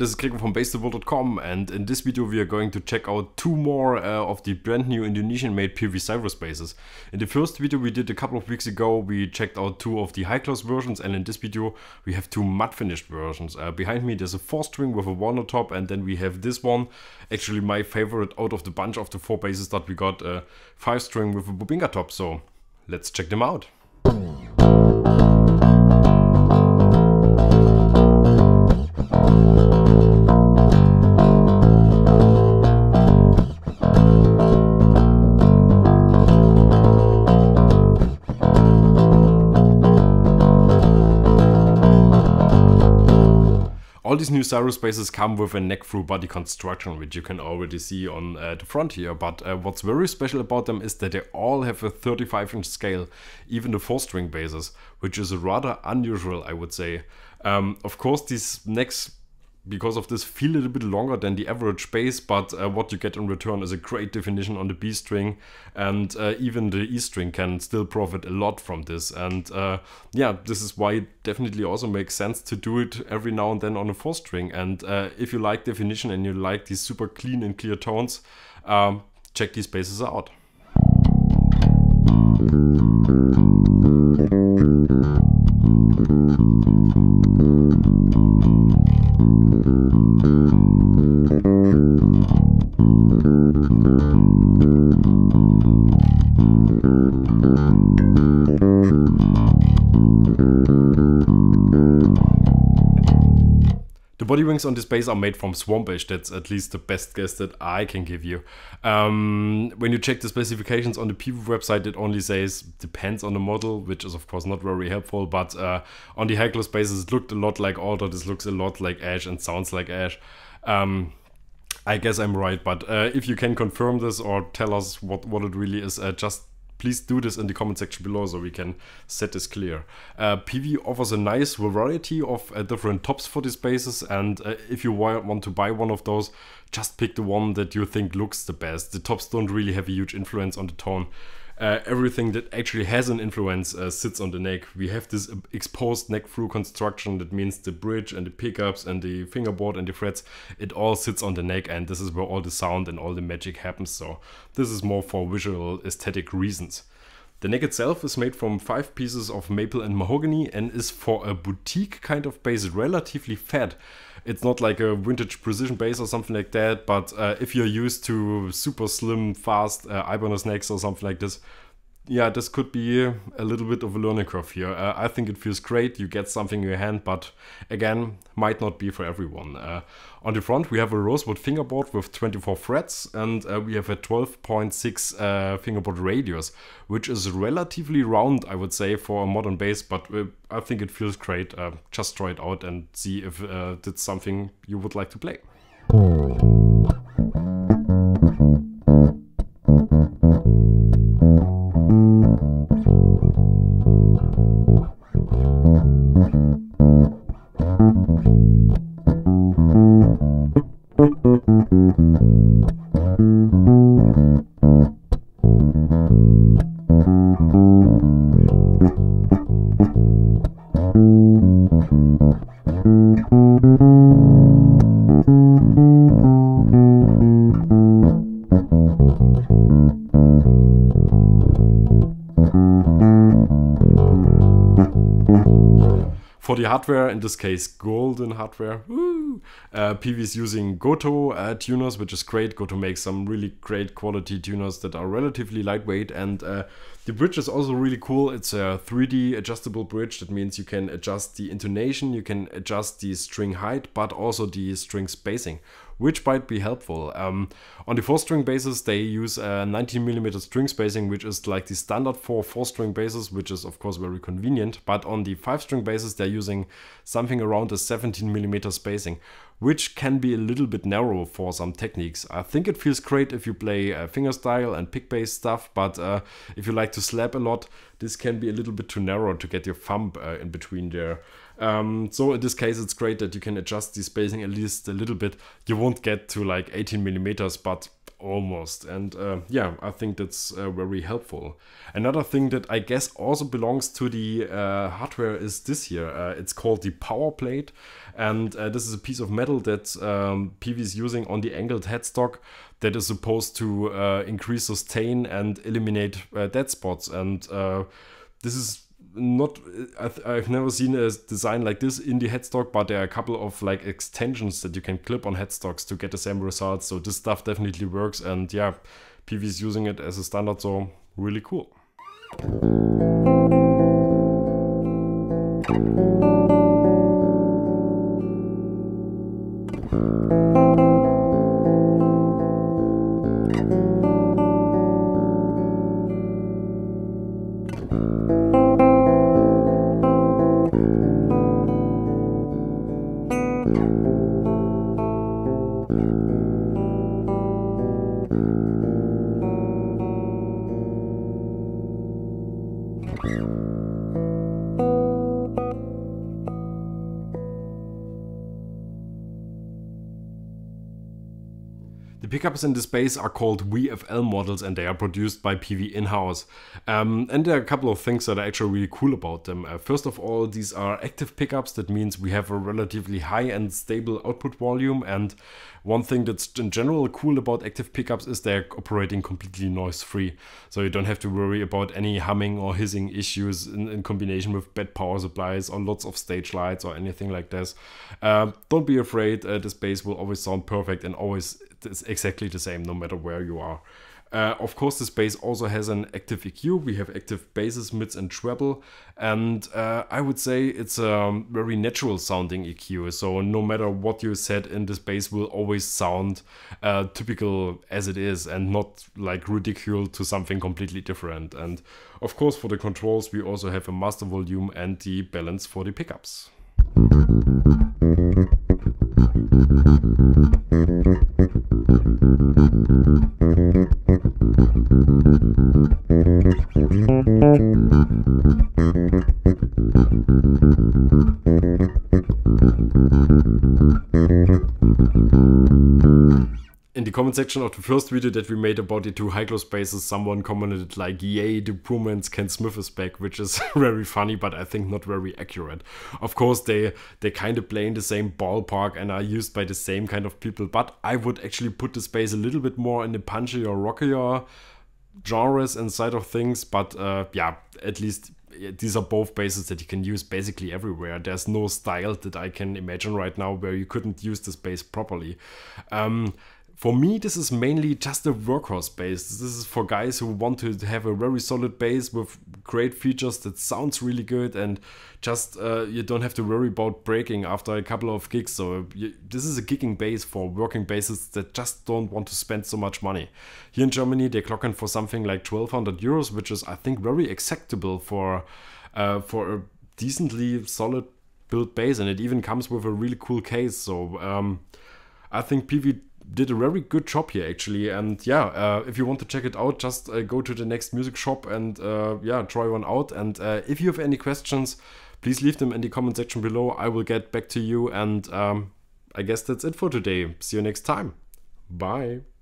this is Gregor from BassTheWorld.com, and in this video we are going to check out two more of the brand new Indonesian-made PV Cyrus basses. In the first video we did a couple of weeks ago, we checked out two of the high-class versions, and in this video we have two matte-finished versions. Behind me there's a 4-string with a Warner top, and then we have this one, actually my favorite out of the bunch of the 4 basses that we got, a 5-string with a Bubinka top, so let's check them out. All these new Cyrus basses come with a neck-through body construction, which you can already see on the front here, but what's very special about them is that they all have a 35-inch scale, even the 4-string basses, which is rather unusual, I would say. Of course, these necks, because of this, feel a little bit longer than the average bass, but what you get in return is a great definition on the B string, and even the E string can still profit a lot from this. And yeah, this is why it definitely also makes sense to do it every now and then on a 4-string. And if you like definition and you like these super clean and clear tones, check these basses out. The body wings on this bass are made from Swamp Ash. That's at least the best guess that I can give you. When you check the specifications on the PV website, it only says depends on the model, which is of course not very helpful, but on the high-class basses it looked a lot like Alder, this looks a lot like Ash and sounds like Ash. I guess I'm right, but if you can confirm this or tell us what it really is, just please do this in the comment section below so we can set this clear. PV offers a nice variety of different tops for these basses, and if you want to buy one of those, just pick the one that you think looks the best. The tops don't really have a huge influence on the tone. Everything that actually has an influence sits on the neck. We have this exposed neck through construction. That means the bridge and the pickups and the fingerboard and the frets, it all sits on the neck, and this is where all the sound and all the magic happens. So this is more for visual aesthetic reasons. The neck itself is made from 5 pieces of maple and mahogany and is, for a boutique kind of bass, relatively fat. It's not like a vintage precision bass or something like that, but if you're used to super slim, fast Ibanez necks or something like this, yeah, this could be a little bit of a learning curve here. I think it feels great, you get something in your hand, but again, might not be for everyone. On the front we have a rosewood fingerboard with 24 frets, and we have a 12.6 fingerboard radius, which is relatively round, I would say, for a modern bass, but I think it feels great. Just try it out and see if it's something you would like to play. For the hardware, in this case golden hardware, PV is using Gotoh tuners, which is great. Gotoh makes some really great quality tuners that are relatively lightweight, and the bridge is also really cool. It's a 3D adjustable bridge. That means you can adjust the intonation, you can adjust the string height, but also the string spacing, which might be helpful. On the 4-string basses they use a 19mm string spacing, which is like the standard for 4-string basses, which is of course very convenient, but on the 5-string basses they're using something around a 17mm spacing, which can be a little bit narrow for some techniques. I think it feels great if you play fingerstyle and pick bass stuff, but if you like to slap a lot, this can be a little bit too narrow to get your thumb in between there. So in this case it's great that you can adjust the spacing at least a little bit. You won't get to like 18mm, but almost. And yeah, I think that's very helpful. Another thing that I guess also belongs to the hardware is this here. It's called the power plate, and this is a piece of metal that Peavey is using on the angled headstock that is supposed to increase sustain and eliminate dead spots. And this is not, I've never seen a design like this in the headstock, but there are a couple of like extensions that you can clip on headstocks to get the same results. So this stuff definitely works, and yeah, Peavey is using it as a standard, so really cool. The pickups in this bass are called VFL models, and they are produced by Peavey in-house. And there are a couple of things that are actually really cool about them. First of all, these are active pickups. That means we have a relatively high and stable output volume. And one thing that's in general cool about active pickups is they're operating completely noise-free. So you don't have to worry about any humming or hissing issues in combination with bad power supplies or lots of stage lights or anything like this. Don't be afraid, this bass will always sound perfect and always it's exactly the same no matter where you are. Of course, this bass also has an active EQ. We have active basses, mids and treble, and I would say it's a very natural sounding EQ. So no matter what you set in, this bass will always sound typical as it is and not like ridiculed to something completely different. And of course, for the controls, we also have a master volume and the balance for the pickups. In the comment section of the first video that we made about the two high-gloss basses, someone commented like, "Yay, the Brumans Ken Smith is back," which is very funny, but I think not very accurate. Of course, they kind of play in the same ballpark and are used by the same kind of people, but I would actually put this bass a little bit more in the punchier, rockier genres and side of things, but yeah, at least these are both basses that you can use basically everywhere. There's no style that I can imagine right now where you couldn't use this bass properly. For me, this is mainly just a workhorse bass. This is for guys who want to have a very solid bass with great features that sounds really good, and just you don't have to worry about breaking after a couple of gigs. So this is a gigging bass for working basses that just don't want to spend so much money. Here in Germany, they're clocking for something like 1,200 euros, which is, I think, very acceptable for a decently solid built bass, and it even comes with a really cool case. So I think Peavey did a very good job here actually, and yeah, if you want to check it out, just go to the next music shop and yeah, try one out. And if you have any questions, please leave them in the comment section below. I will get back to you, and I guess that's it for today. See you next time. Bye.